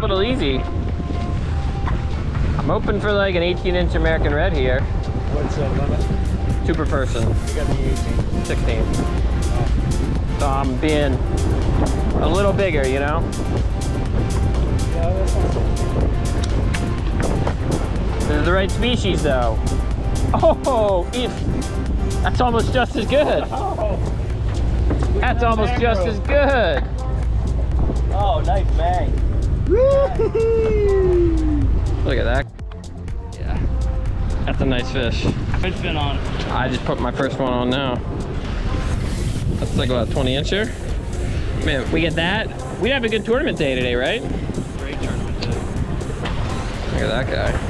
capital easy. I'm hoping for like an 18-inch American red here. What's the limit? 2 per person. You got the 18? 16. So I'm being a little bigger, you know? Yeah, that's awesome. This is the right species though. Oh, that's almost just as good. Oh, That's almost just as good. oh, nice bang. Look at that. Yeah, that's a nice fish. Fish fin on. I just put my first one on now. That's like about a 20-incher. Man, we get that. We'd have a good tournament day today, right? Great tournament day. Look at that guy.